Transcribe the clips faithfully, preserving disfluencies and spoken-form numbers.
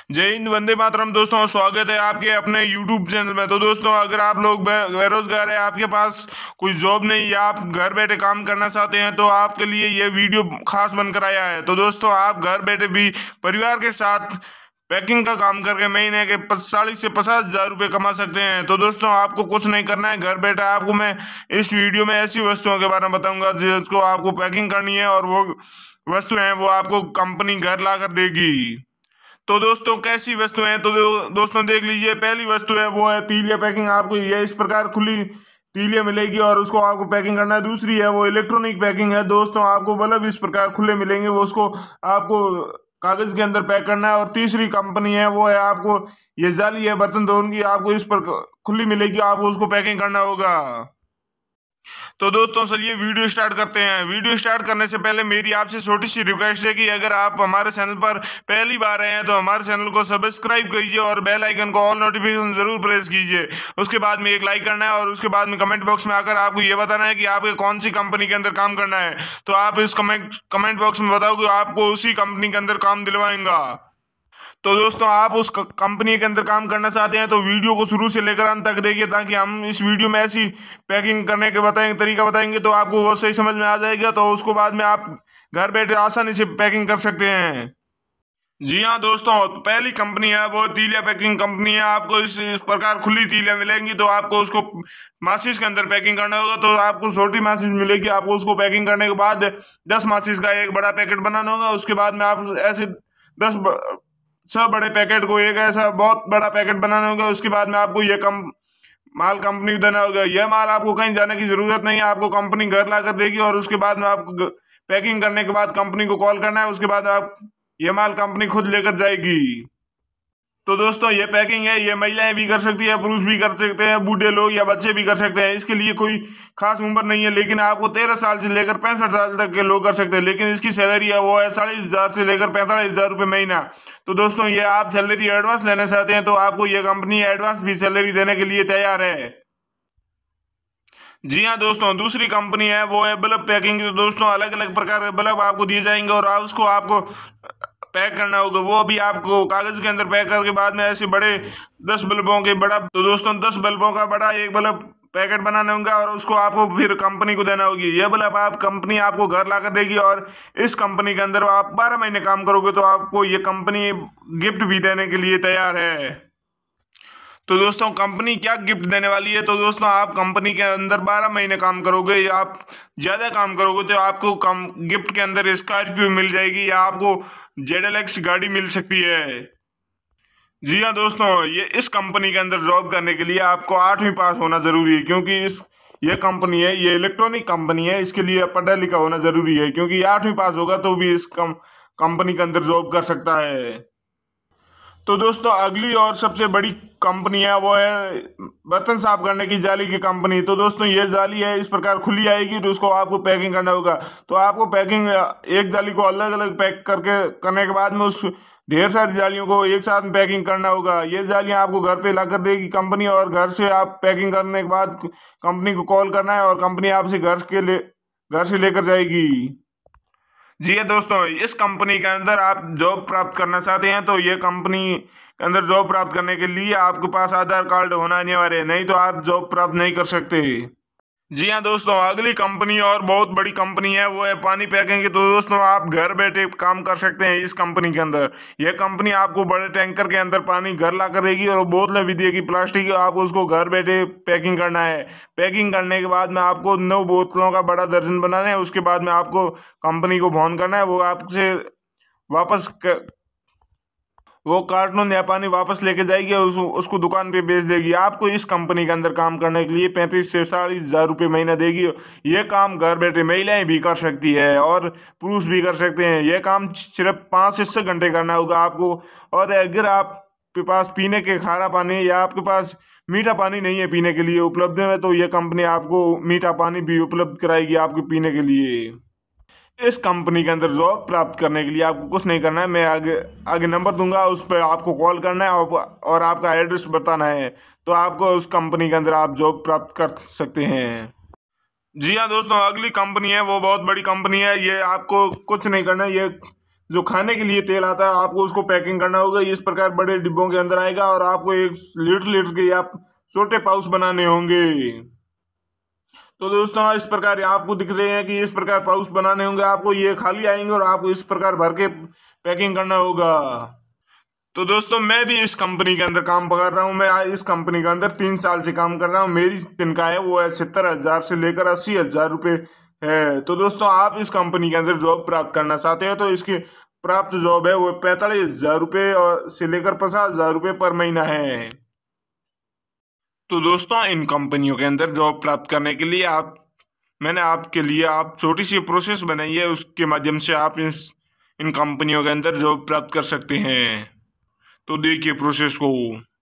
जय हिंद, वंदे मातरम। दोस्तों, स्वागत है आपके अपने यूट्यूब चैनल में। तो दोस्तों, अगर आप लोग बे- बेरोजगार है, आपके पास कोई जॉब नहीं या आप घर बैठे काम करना चाहते हैं, तो आपके लिए ये वीडियो खास बनकर आया है। तो दोस्तों, आप घर बैठे भी परिवार के साथ पैकिंग का काम करके महीने के चालीस से पचास हजार रुपये कमा सकते हैं। तो दोस्तों, आपको कुछ नहीं करना है, घर बैठे आपको मैं इस वीडियो में ऐसी वस्तुओं के बारे में बताऊंगा जिसको आपको पैकिंग करनी है, और वो वस्तु है वो आपको कंपनी घर ला कर देगी। तो दोस्तों, कैसी वस्तु है? तो दो, दोस्तों देख लीजिए। पहली वस्तु है वो है तीलिया पैकिंग। आपको ये इस प्रकार खुली तीलिया मिलेगी और उसको आपको पैकिंग करना है। दूसरी है वो इलेक्ट्रॉनिक पैकिंग है। दोस्तों, आपको बल्ब इस प्रकार खुले मिलेंगे, वो उसको आपको कागज के अंदर पैक करना है। और तीसरी कंपनी है वो है आपको ये जाली है बर्तन धोने की, आपको इस पर खुली मिलेगी, आपको उसको पैकिंग करना होगा। तो दोस्तों, चलिए वीडियो स्टार्ट करते हैं। वीडियो स्टार्ट करने से पहले मेरी आपसे छोटी सी रिक्वेस्ट है कि अगर आप हमारे चैनल पर पहली बार आए हैं तो हमारे चैनल को सब्सक्राइब कीजिए और बेल आइकन को ऑल नोटिफिकेशन जरूर प्रेस कीजिए। उसके बाद में एक लाइक करना है और उसके बाद में कमेंट बॉक्स में आकर आपको ये बताना है कि आपको कौन सी कंपनी के अंदर काम करना है। तो आप इस कमेंट कमेंट बॉक्स में बताओ कि आपको उसी कंपनी के अंदर काम दिलवाएंगा। तो दोस्तों, आप उस कंपनी के अंदर काम करना चाहते हैं तो वीडियो को शुरू से लेकर अंत तक देखिए, ताकि हम इस वीडियो में ऐसी पैकिंग करने के बताएंगे तरीका बताएंगे तो आपको वो सही समझ में आ जाएगा। तो उसको बाद में आप घर बैठे आसानी से पैकिंग कर सकते हैं। जी हाँ दोस्तों, पहली कंपनी है वो तीलिया पैकिंग कंपनी है। आपको इस, इस प्रकार खुली तीलियां मिलेंगी, तो आपको उसको माचिस के अंदर पैकिंग करना होगा। तो आपको छोटी माचिस मिलेगी, आपको उसको पैकिंग करने के बाद दस माचिस का एक बड़ा पैकेट बनाना होगा। उसके बाद में आप ऐसे दस सब बड़े पैकेट को एक ऐसा बहुत बड़ा पैकेट बनाना होगा। उसके बाद में आपको ये कम माल कंपनी को देना होगा। यह माल आपको कहीं जाने की जरूरत नहीं है, आपको कंपनी घर ला कर देगी। और उसके बाद में आपको पैकिंग करने के बाद कंपनी को कॉल करना है। उसके बाद आप ये माल कंपनी खुद लेकर जाएगी। तो दोस्तों, ये पैकिंग है, ये महिलाएं भी कर सकती है, पुरुष भी कर सकते हैं, बूढ़े लोग या बच्चे भी कर सकते हैं। इसके लिए कोई खास उम्र नहीं है, लेकिन आपको तेरह साल से लेकर पैंसठ साल तक के लोग कर सकते हैं। लेकिन इसकी सैलरी है वो है चालीस हजार से लेकर पैंतालीस हजार रुपये महीना। तो दोस्तों, ये आप सैलरी एडवांस लेना चाहते हैं तो आपको ये कंपनी एडवांस भी सैलरी देने के लिए तैयार है। जी हाँ दोस्तों, दूसरी कंपनी है वो है बल्ब पैकिंग। तो दोस्तों, अलग अलग प्रकार के बल्ब आपको दिए जाएंगे और आप उसको आपको पैक करना होगा। वो भी आपको कागज के अंदर पैक करके बाद में ऐसे बड़े दस बल्बों के बड़ा तो दोस्तों दस बल्बों का बड़ा एक बल्ब पैकेट बनाना होगा और उसको आपको फिर कंपनी को देना होगी। ये बल्ब आप कंपनी आपको घर ला कर देगी और इस कंपनी के अंदर आप बारह महीने काम करोगे तो आपको ये कंपनी गिफ्ट भी देने के लिए तैयार है। तो दोस्तों, कंपनी क्या गिफ्ट देने वाली है? तो दोस्तों, आप कंपनी के अंदर बारह महीने काम करोगे या आप ज़्यादा काम करोगे तो आपको कम गिफ्ट के अंदर स्कॉर्पियो मिल जाएगी या आपको जेड एल एक्स गाड़ी मिल सकती है। जी हाँ दोस्तों, ये इस कंपनी के अंदर जॉब करने के लिए आपको आठवीं पास होना जरूरी है, क्योंकि इस ये कंपनी है, ये इलेक्ट्रॉनिक कंपनी है, इसके लिए पढ़ा लिखा होना जरूरी है। क्योंकि आठवीं पास होगा तो भी इस कम कंपनी के अंदर जॉब कर सकता है। तो दोस्तों, अगली और सबसे बड़ी कंपनी है वो है बर्तन साफ करने की जाली की कंपनी। तो दोस्तों, ये जाली है इस प्रकार खुली आएगी, तो उसको आपको पैकिंग करना होगा। तो आपको पैकिंग एक जाली को अलग अलग पैक करके करने के बाद में उस ढेर सारी जालियों को एक साथ में पैकिंग करना होगा। ये जालियां आपको घर पे ला कर देगी कंपनी, और घर से आप पैकिंग करने के बाद कंपनी को कॉल करना है और कंपनी आपसे घर के ले घर से लेकर जाएगी। जी है दोस्तों, इस कंपनी के अंदर आप जॉब प्राप्त करना चाहते हैं तो ये कंपनी के अंदर जॉब प्राप्त करने के लिए आपके पास आधार कार्ड होना अनिवार्य है, नहीं तो आप जॉब प्राप्त नहीं कर सकते। जी हाँ दोस्तों, अगली कंपनी और बहुत बड़ी कंपनी है वो है पानी पैकिंग की। तो दोस्तों, आप घर बैठे काम कर सकते हैं इस कंपनी के अंदर। यह कंपनी आपको बड़े टैंकर के अंदर पानी घर ला कर देगी और बोतलें भी देगी प्लास्टिक की, आपको उसको घर बैठे पैकिंग करना है। पैकिंग करने के बाद में आपको नौ बोतलों का बड़ा दर्जन बनाना है। उसके बाद में आपको कंपनी को फोन करना है, वो आपसे वापस क... वो कार्टून या पानी वापस लेके जाएगी और उस, उसको दुकान पे बेच देगी। आपको इस कंपनी के अंदर काम करने के लिए पैंतीस से चालीस हजार रुपये महीना देगी। ये काम घर बैठे महिलाएं भी कर सकती है और पुरुष भी कर सकते हैं। यह काम सिर्फ पाँच से छः घंटे करना होगा आपको। और अगर आपके पास पीने के खारा पानी या आपके पास मीठा पानी नहीं है पीने के लिए उपलब्ध है, तो यह कंपनी आपको मीठा पानी भी उपलब्ध कराएगी आपके पीने के लिए। इस कंपनी के अंदर जॉब प्राप्त करने के लिए आपको कुछ नहीं करना है, मैं आगे आगे नंबर दूंगा, उस पर आपको कॉल करना है और, और आपका एड्रेस बताना है, तो आपको उस कंपनी के अंदर आप जॉब प्राप्त कर सकते हैं। जी हाँ दोस्तों, अगली कंपनी है वो बहुत बड़ी कंपनी है। ये आपको कुछ नहीं करना है, ये जो खाने के लिए तेल आता है आपको उसको पैकिंग करना होगा। इस प्रकार बड़े डिब्बों के अंदर आएगा और आपको एक लीटर लीटर के आप छोटे पाउच बनाने होंगे। तो दोस्तों इस प्रकार आपको दिख रहे हैं कि इस प्रकार पाउच बनाने होंगे, आपको ये खाली आएंगे और आपको इस प्रकार भर के पैकिंग करना होगा। तो दोस्तों मैं भी इस कंपनी के अंदर काम कर रहा हूँ। मैं इस कंपनी के अंदर तीन साल से काम कर रहा हूँ। मेरी तनख्वाह है वो है सत्तर हजार से लेकर अस्सी हजार रुपये है। तो दोस्तों आप इस कंपनी के अंदर जॉब प्राप्त करना चाहते हैं तो इसकी प्राप्त जॉब है वो पैंतालीस हजार रुपये और से लेकर पचास हजार रुपये पर महीना है। तो दोस्तों इन कंपनियों के अंदर जॉब प्राप्त करने के लिए आप मैंने आपके लिए आप छोटी सी प्रोसेस बनाई है, उसके माध्यम से आप इस इन कंपनियों के अंदर जॉब प्राप्त कर सकते हैं। तो देखिए प्रोसेस को।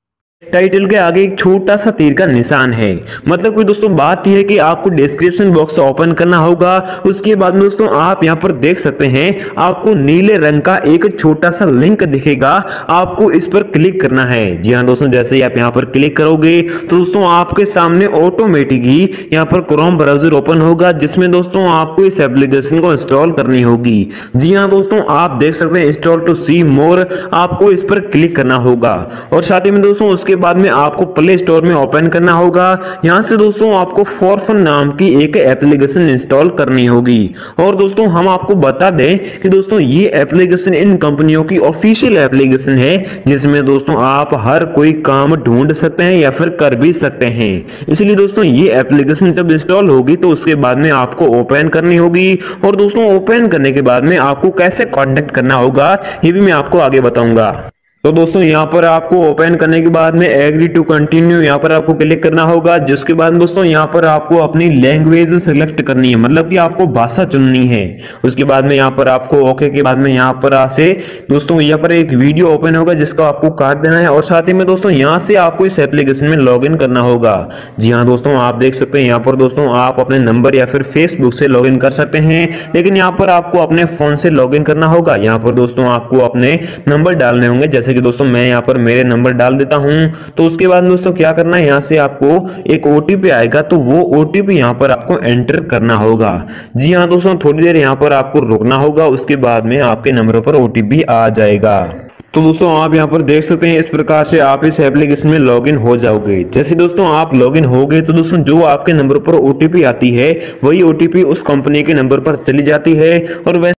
टाइटल के आगे एक छोटा सा तीर का निशान है, मतलब कि दोस्तों बात यह है कि आपको डिस्क्रिप्शन बॉक्स ओपन करना होगा। उसके बाद में दोस्तों आप यहां पर देख सकते हैं आपको नीले रंग का एक छोटा सा लिंक दिखेगा, आपको इस पर क्लिक करना है। जी हां दोस्तों, जैसे ही आप यहां पर क्लिक करोगे तो दोस्तों आपके सामने ऑटोमेटिक ही यहां पर क्रोम ब्राउजर ओपन होगा, जिसमें दोस्तों आपको इस एप्लीकेशन को इंस्टॉल करनी होगी। जी हां दोस्तों, आप देख सकते हैं इंस्टॉल टू सी मोर, आपको इस पर क्लिक करना होगा और साथ ही में दोस्तों उसके के बाद में आपको प्ले स्टोर में ओपन करना होगा। यहां से दोस्तों आपको फॉरफन नाम की एक एप्लीकेशन इंस्टॉल करनी होगी। और दोस्तों हम आपको बता दें कि दोस्तों ये एप्लीकेशन इन कंपनियों की ऑफिशियल एप्लीकेशन है, जिसमें दोस्तों आप हर कोई काम ढूंढ सकते हैं या फिर कर भी सकते हैं। इसलिए दोस्तों ये एप्लीकेशन जब इंस्टॉल होगी तो उसके बाद में आपको ओपन करनी होगी। और दोस्तों ओपन करने के बाद में आपको कैसे कॉन्टेक्ट करना होगा ये भी मैं आपको आगे बताऊंगा। तो दोस्तों यहाँ पर आपको ओपन करने के बाद में एग्री टू कंटिन्यू यहाँ पर आपको क्लिक करना होगा, जिसके बाद दोस्तों यहाँ पर आपको अपनी लैंग्वेज सिलेक्ट करनी है, मतलब कि आपको भाषा चुननी है। उसके बाद में यहाँ पर आपको ओके के बाद में यहाँ पर से दोस्तों यहाँ पर एक वीडियो ओपन होगा जिसका आपको काट देना है और साथ ही में दोस्तों यहाँ से आपको इस एप्लीकेशन में लॉग इन करना होगा। जी हाँ दोस्तों, आप देख सकते हैं यहाँ पर दोस्तों आप अपने नंबर या फिर फेसबुक से लॉग इन कर सकते हैं, लेकिन यहाँ पर आपको अपने फोन से लॉग इन करना होगा। यहाँ पर दोस्तों आपको अपने नंबर डालने होंगे, जैसे कि दोस्तों मैं यहां पर मेरे नंबर डाल देता हूं। तो उसके बाद दोस्तों क्या करना है, यहां से आपको एक ओटीपी आएगा, तो वो ओटीपी यहां पर आपको एंटर करना होगा। जी हां दोस्तों, थोड़ी देर यहां पर आपको रुकना होगा, उसके बाद में आपके नंबर पर ओटीपी आ जाएगा। तो दोस्तों आप यहां पर देख सकते हैं इस प्रकार से आप इस एप्लीकेशन में लॉगिन हो जाओगे। जैसे दोस्तों आप लॉगिन हो गए तो दोस्तों जो आपके नंबर पर ओटीपी आती है वही ओटीपी उस कंपनी के नंबर पर चली जाती है और वैसे